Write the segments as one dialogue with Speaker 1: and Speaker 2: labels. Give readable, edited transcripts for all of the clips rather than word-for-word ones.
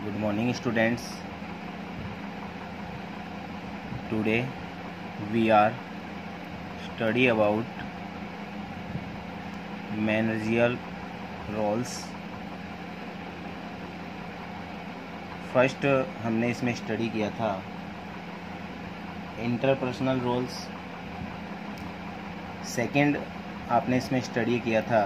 Speaker 1: Good morning, students. Today we are study about managerial roles. First हमने इसमें study किया था इंटरपर्सनल रोल्स. सेकंड आपने इसमें स्टडी किया था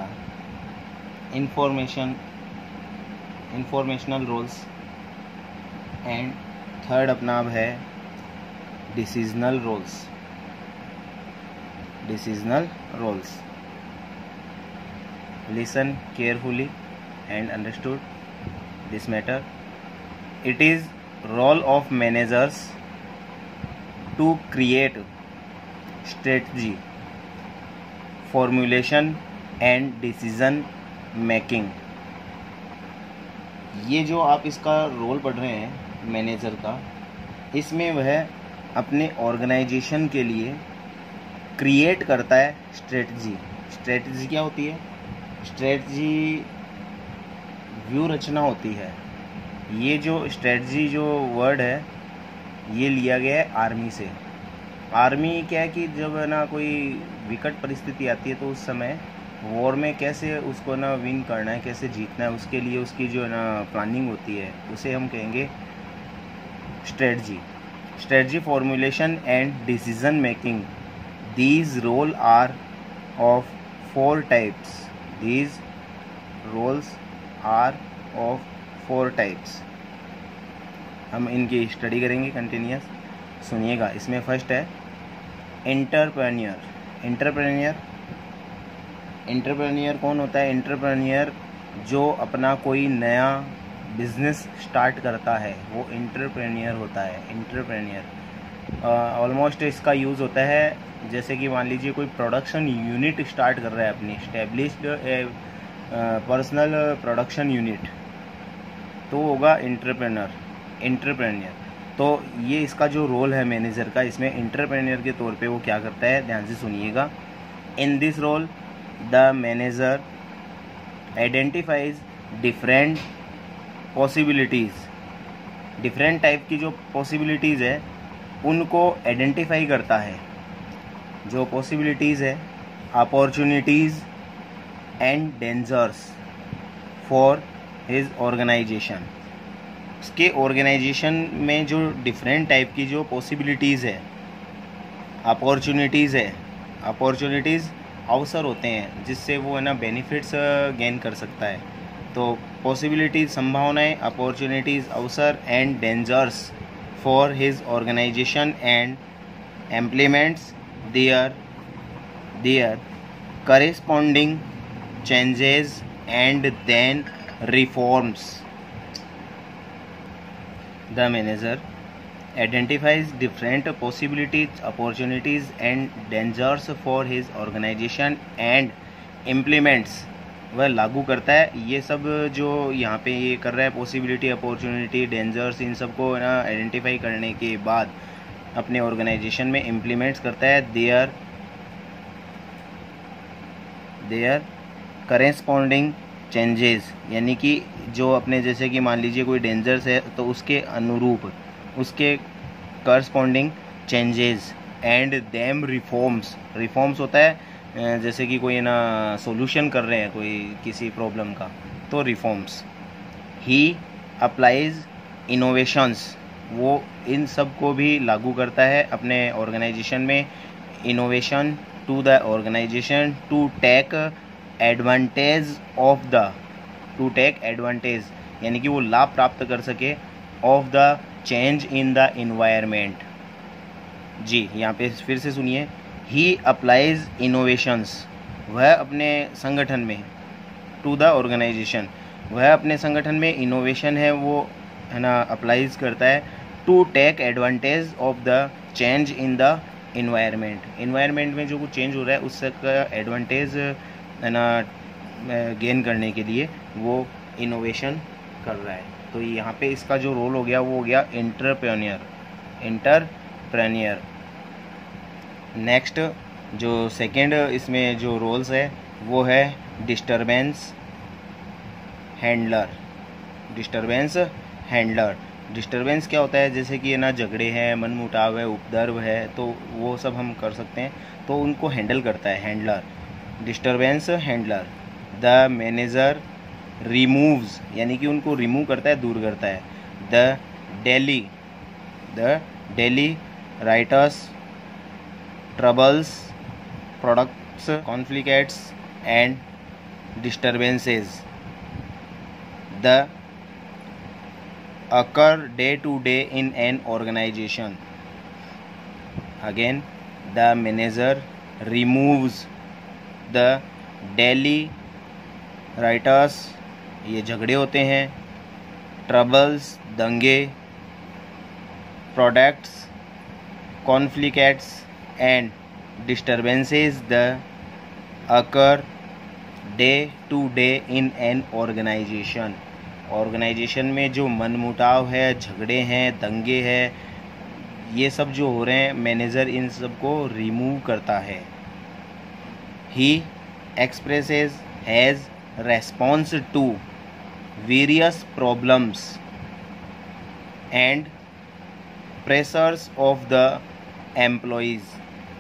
Speaker 1: इंफॉर्मेशनल रोल्स. एंड थर्ड अपना अब है decisional roles. Listen carefully and understood this matter. It is role of managers to create strategy, formulation and decision making. ये जो आप इसका रोल पढ़ रहे हैं मैनेजर का, इसमें वह अपने ऑर्गेनाइजेशन के लिए क्रिएट करता है स्ट्रेटजी क्या होती है? स्ट्रेटजी व्यू रचना होती है. ये जो स्ट्रेटजी जो वर्ड है ये लिया गया है आर्मी से. आर्मी क्या है कि जब ना कोई विकट परिस्थिति आती है तो उस समय वॉर में कैसे उसको ना विन करना है, कैसे जीतना है, उसके लिए उसकी जो है ना प्लानिंग होती है, उसे हम कहेंगे strategy formulation and decision making. These role are of 4 types. These roles are of 4 types. हम इनकी स्टडी करेंगे कंटिन्यूस. सुनिएगा. इसमें फर्स्ट है एंटरप्रेन्योर कौन होता है? एंटरप्रेन्योर जो अपना कोई नया बिजनेस स्टार्ट करता है वो एंटरप्रेन्योर होता है. ऑलमोस्ट इसका यूज़ होता है जैसे कि मान लीजिए कोई प्रोडक्शन यूनिट स्टार्ट कर रहा है अपनी एस्टेब्लिश्ड पर्सनल प्रोडक्शन यूनिट, तो होगा एंटरप्रेन्योर. तो ये इसका जो रोल है मैनेजर का, इसमें एंटरप्रेन्योर के तौर पे वो क्या करता है, ध्यान से सुनिएगा. In this role the manager identifies different possibilities. Different type की जो पॉसिबिलिटीज़ है उनको आइडेंटिफाई करता है. जो पॉसिबिलिटीज़ है, opportunities and dangers for his organisation. उसके ऑर्गेनाइजेशन में जो डिफरेंट टाइप की जो पॉसिबिलिटीज़ है, अपॉर्चुनिटीज़ अवसर होते हैं जिससे वो है ना बेनिफिट्स गेन कर सकता है. तो पॉसिबिलिटीज़ संभावनाएं, अपॉर्चुनिटीज़ अवसर and dangers for his organisation and implements their corresponding changes and then reforms. The manager identifies different possibilities, opportunities and dangers for his organization and implements. वह लागू करता है ये सब जो यहाँ पे ये कर रहा है, पॉसिबिलिटी, अपॉर्चुनिटी, डेंजर्स, इन सबको ना आइडेंटिफाई करने के बाद अपने ऑर्गेनाइजेशन में इम्प्लीमेंट्स करता है. देयर करेस्पॉन्डिंग चेंजेस, यानी कि जो अपने जैसे कि मान लीजिए कोई डेंजर्स है तो उसके अनुरूप उसके corresponding changes and them reforms होता है जैसे कि कोई ना सॉल्यूशन कर रहे हैं कोई किसी प्रॉब्लम का, तो रिफॉर्म्स. ही अप्लाइज इनोवेशंस, वो इन सब को भी लागू करता है अपने ऑर्गेनाइजेशन में. Innovation to the organisation to take advantage यानी कि वो लाभ प्राप्त कर सके of the change in the environment. जी यहाँ पे फिर से सुनिए. ही अप्लाइज इनोवेशंस, वह अपने संगठन में, टू द ऑर्गेनाइजेशन, वह अपने संगठन में इनोवेशन है वो है ना अप्लाइज करता है. To take advantage of the change in the environment में जो कुछ चेंज हो रहा है उसका एडवांटेज है ना गेन करने के लिए वो इनोवेशन कर रहा है. तो यहाँ पे इसका जो रोल हो गया वो हो गया एंटरप्रेन्योर. नेक्स्ट जो सेकंड इसमें जो रोल्स है वो है डिस्टरबेंस हैंडलर। डिस्टर्बेंस क्या होता है, जैसे कि ना झगड़े हैं, मनमुटाव है, उपद्रव है, तो वो सब हम कर सकते हैं, तो उनको हैंडल करता है handler. Disturbance handler. The manager removes, यानी कि उनको रिमूव करता है, दूर करता है। The daily riots troubles products conflicts and disturbances the occur day to day in an organization. Again, the manager removes the daily writers, ये झगड़े होते हैं, ट्रबल्स दंगे, products conflicts and disturbances the occur day to day in an organisation. Organisation में जो मनमुटाव है, झगड़े हैं, दंगे हैं, ये सब जो हो रहे हैं, मैनेजर इन सब को रिमूव करता है। He expresses his response to various problems and pressures of the employees.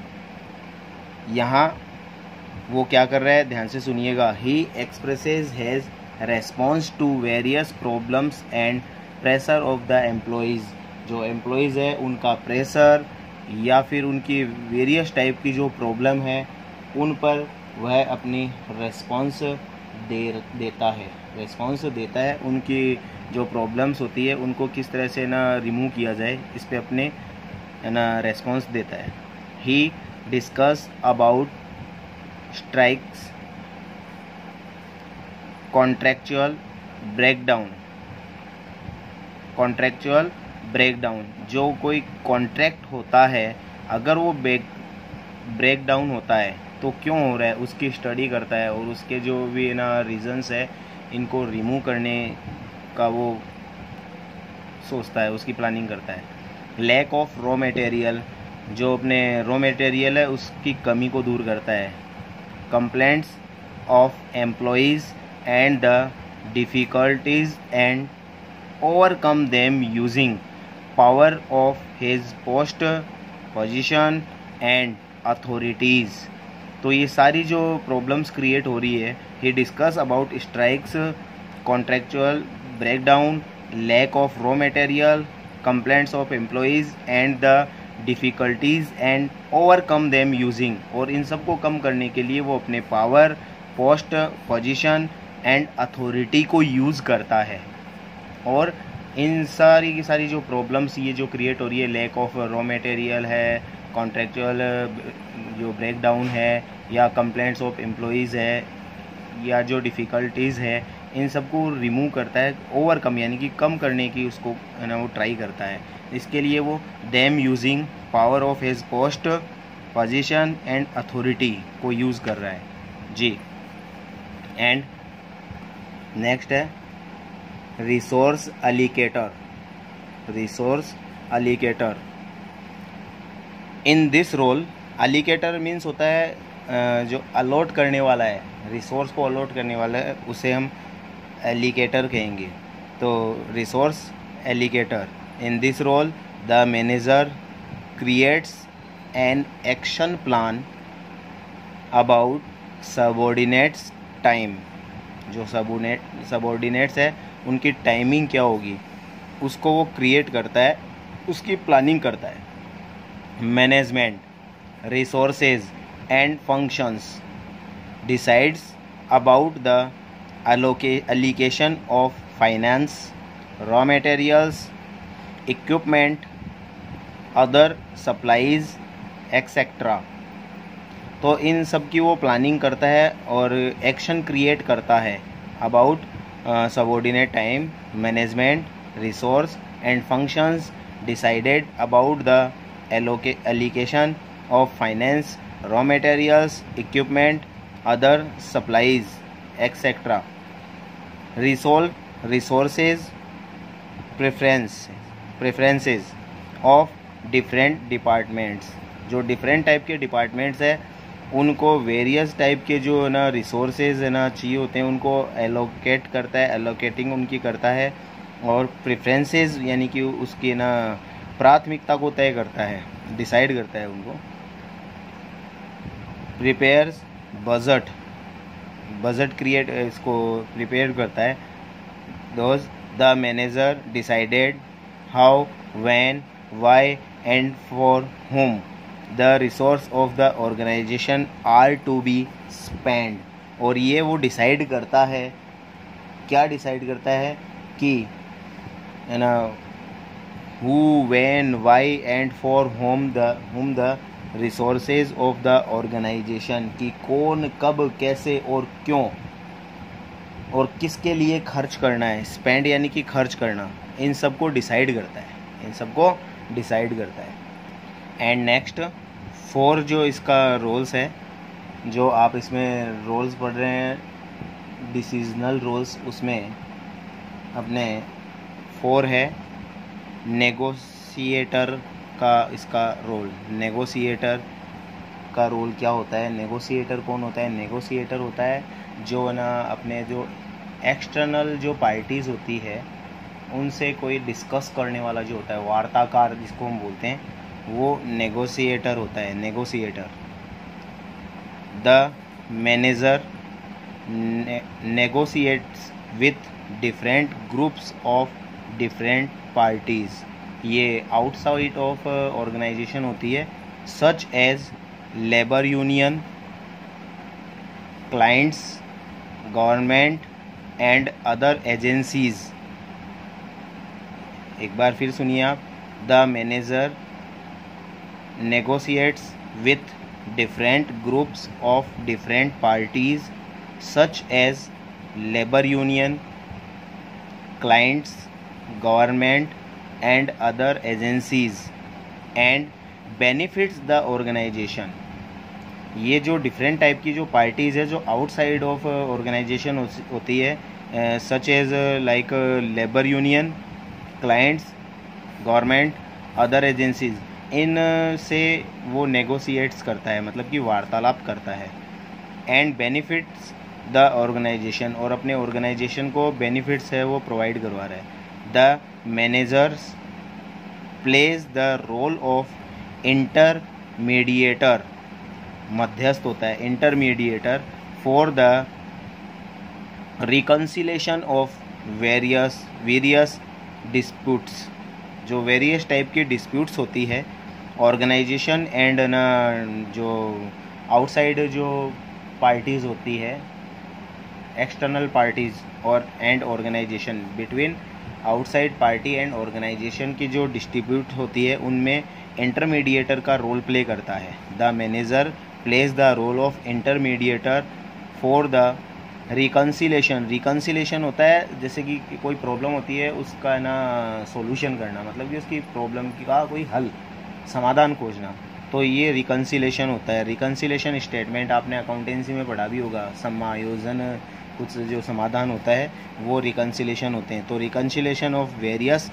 Speaker 1: यहाँ वो क्या कर रहा है, ध्यान से सुनिएगा। He expresses his response to various problems and pressure of the employees. जो एम्प्लॉइज़ है उनका प्रेशर या फिर उनकी वेरियस टाइप की जो प्रॉब्लम है उन पर वह अपनी रेस्पॉन्स देता है। उनकी जो प्रॉब्लम्स होती है उनको किस तरह से ना रिमूव किया जाए, इस पे अपने ना रेस्पॉन्स देता है। He discuss about strikes, contractual breakdown. जो कोई कॉन्ट्रैक्ट होता है, अगर वो ब्रेक डाउन होता है तो क्यों हो रहा है, उसकी स्टडी करता है और उसके जो भी ना रीजंस है, इनको रिमूव करने का वो सोचता है, उसकी प्लानिंग करता है। लैक ऑफ रॉ मटेरियल, जो अपने रॉ मटेरियल है उसकी कमी को दूर करता है। Complaints of employees and the difficulties and overcome them using power of his post position and authorities. तो ये सारी जो प्रॉब्लम्स क्रिएट हो रही है, he discuss about strikes, contractual breakdown, lack of raw material, complaints of employees and the difficulties and overcome them using. और इन सब को कम करने के लिए वो अपने power, post position and authority को यूज़ करता है। और इन सारी की सारी जो प्रॉब्लम्स ये जो क्रिएट हो रही है, लैक ऑफ रॉ मटेरियल है, कॉन्ट्रैक्चुअल जो ब्रेकडाउन है, या कंप्लेंट्स ऑफ एम्प्लॉइज़ है, या जो डिफ़िकल्टीज़ है, इन सब को रिमूव करता है। ओवरकम यानी कि कम करने की उसको है ना वो ट्राई करता है। इसके लिए वो them using power of his post position and authority को यूज़ कर रहा है जी। एंड नेक्स्ट है resource allocator. In this role, allocator means होता है जो अलॉट करने वाला है, रिसोर्स को अलॉट करने वाला है, उसे हम एलिकेटर कहेंगे। तो resource allocator. In this role the manager creates an action plan about subordinates time. जो सबऑर्डिनेट्स है उनकी टाइमिंग क्या होगी उसको वो क्रिएट करता है, उसकी प्लानिंग करता है। Management resources and functions decides about the allocation of finance, raw materials, equipment, other supplies, etc. तो इन सब की वो प्लानिंग करता है और एक्शन क्रिएट करता है about subordinate time, management, resource and functions decided about the allocation of finance, raw materials, equipment, other supplies, etc. resources preferences of different departments। जो डिफरेंट टाइप के डिपार्टमेंट्स है उनको वेरियस टाइप के जो ना resources है ना चाहिए होते हैं, उनको एलोकेट करता है, एलोकेटिंग उनकी करता है। और प्रेफरेंसेस यानी कि उसकी ना प्राथमिकता को तय करता है, डिसाइड करता है उनको। प्रिपेयर्स बजट, बजट क्रिएट इसको प्रिपेयर करता है। Those the manager decided how, when, why and for whom the resource of the organisation are to be spend. और ये वो डिसाइड करता है, क्या डिसाइड करता है कि है ना, who, when, why and for whom the resources of the organization, कि कौन, कब, कैसे और क्यों और किसके लिए खर्च करना है। स्पेंड यानी कि खर्च करना, इन सब को डिसाइड करता है, इन सब को डिसाइड करता है। एंड नेक्स्ट 4 जो इसका रोल्स है, जो आप इसमें रोल्स पढ़ रहे हैं डिसीजनल रोल्स, उसमें अपने 4 है। नेगोशिएटर का इसका रोल, नेगोशिएटर का रोल क्या होता है? नेगोशिएटर कौन होता है? नेगोशिएटर होता है जो ना अपने जो एक्सटर्नल जो पार्टीज़ होती है उनसे कोई डिस्कस करने वाला जो होता है, वार्ताकार जिसको हम बोलते हैं, वो नेगोशिएटर होता है, negotiator. The manager negotiates with different groups of different parties, ये आउटसाइड ऑफ ऑर्गेनाइजेशन होती है, such as labour union, clients, government and other agencies. एक बार फिर सुनिए आप। The manager negotiates with different groups of different parties such as labour union, clients, government and other agencies and benefits the organisation. ये जो different type की जो parties है जो आउटसाइड ऑफ ऑर्गेनाइजेशन होती है, such as like labour union, clients, government, other agencies, इन से वो नेगोशिएट्स करता है, मतलब कि वार्तालाप करता है। एंड बेनिफिट्स द ऑर्गेनाइजेशन, और अपने ऑर्गेनाइजेशन को बेनिफिट्स है वो प्रोवाइड करवा रहा है। The managers plays the role of intermediator, मध्यस्थ होता है, intermediator, for the reconciliation of various disputes, जो वेरियस टाइप की डिस्प्यूट्स होती है ऑर्गेनाइजेशन एंड ना जो आउटसाइड जो पार्टीज़ होती है, एक्सटर्नल पार्टीज़ और and organisation, between outside party and organisation की जो डिस्ट्रीब्यूट होती है उनमें इंटरमीडिएटर का रोल प्ले करता है। The manager plays the role of intermediator for the reconciliation. Reconciliation होता है जैसे कि कोई प्रॉब्लम होती है उसका ना सॉल्यूशन करना, मतलब कि उसकी प्रॉब्लम का कोई हल, समाधान खोजना, तो ये रिकन्सिलेशन होता है। रिकन्सिलेशन स्टेटमेंट आपने अकाउंटेंसी में पढ़ा भी होगा, समायोजन, कुछ जो समाधान होता है वो रिकन्सिलेशन होते हैं। तो रिकन्सिलेशन ऑफ वेरियस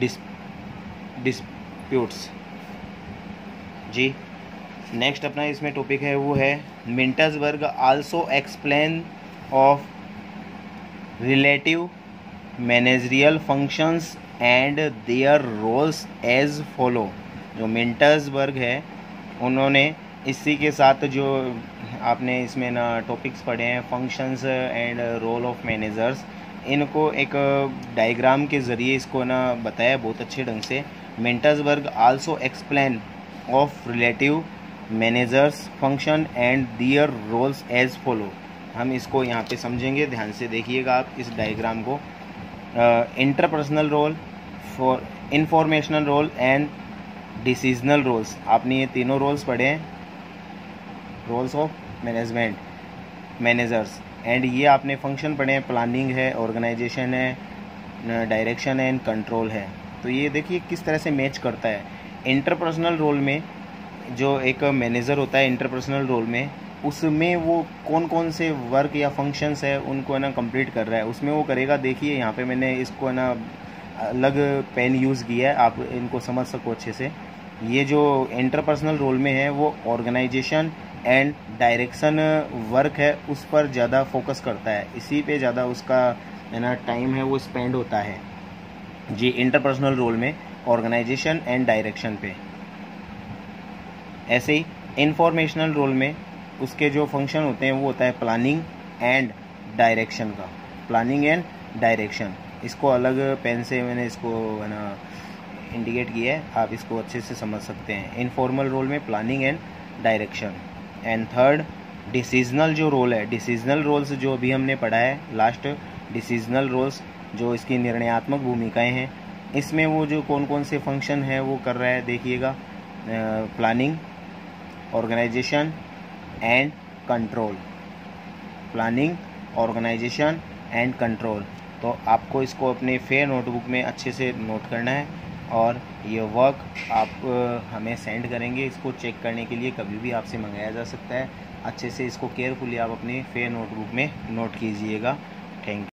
Speaker 1: डिस्प्यूट्स जी। नेक्स्ट अपना इसमें टॉपिक है वो है Mintzberg also explain of relative managerial functions and their roles as follow. जो मिंटर्सबर्ग है उन्होंने इसी के साथ जो आपने इसमें ना टॉपिक्स पढ़े हैं, functions and role of managers, इनको एक डायग्राम के ज़रिए इसको ना बताया बहुत अच्छे ढंग से। Mintzberg also explain of relative managers function and their roles as follow. हम इसको यहाँ पे समझेंगे, ध्यान से देखिएगा आप इस डायग्राम को। Interpersonal role, for informational role and decisional roles, आपने ये तीनों रोल्स पढ़े हैं, roles of management, managers, and ये आपने फंक्शन पढ़े हैं, प्लानिंग है, ऑर्गेनाइजेशन है, डायरेक्शन है एंड कंट्रोल है। तो ये देखिए किस तरह से मैच करता है। इंटरपर्सनल रोल में जो एक मैनेजर होता है इंटरपर्सनल रोल में, उसमें वो कौन कौन से वर्क या फंक्शंस है उनको है ना कंप्लीट कर रहा है, उसमें वो करेगा। देखिए यहाँ पे मैंने इसको है ना अलग पेन यूज़ किया है, आप इनको समझ सको अच्छे से। ये जो इंटरपर्सनल रोल में है वो ऑर्गेनाइजेशन एंड डायरेक्शन वर्क है उस पर ज़्यादा फोकस करता है, इसी पे ज़्यादा उसका है ना टाइम है वो स्पेंड होता है। जी इंटरपर्सनल रोल में ऑर्गेनाइजेशन एंड डायरेक्शन पे। ऐसे ही इंफॉर्मेशनल रोल में उसके जो फंक्शन होते हैं वो होता है प्लानिंग एंड डायरेक्शन का। प्लानिंग एंड डायरेक्शन, इसको अलग पेन से मैंने इसको है ना इंडिकेट किया है, आप इसको अच्छे से समझ सकते हैं। इनफॉर्मल रोल में planning and direction. And third decisional जो रोल है, डिसीजनल रोल्स जो अभी हमने पढ़ा है लास्ट, डिसीजनल रोल्स जो इसकी निर्णयात्मक भूमिकाएं हैं, इसमें वो जो कौन कौन से फंक्शन है वो कर रहा है देखिएगा, planning, organisation and control. Planning, organisation and control. तो आपको इसको अपने फेयर नोटबुक में अच्छे से नोट करना है और ये वर्क आप हमें सेंड करेंगे। इसको चेक करने के लिए कभी भी आपसे मंगाया जा सकता है। अच्छे से इसको केयरफुली आप अपनी फेयर नोटबुक में नोट कीजिएगा। Thank you.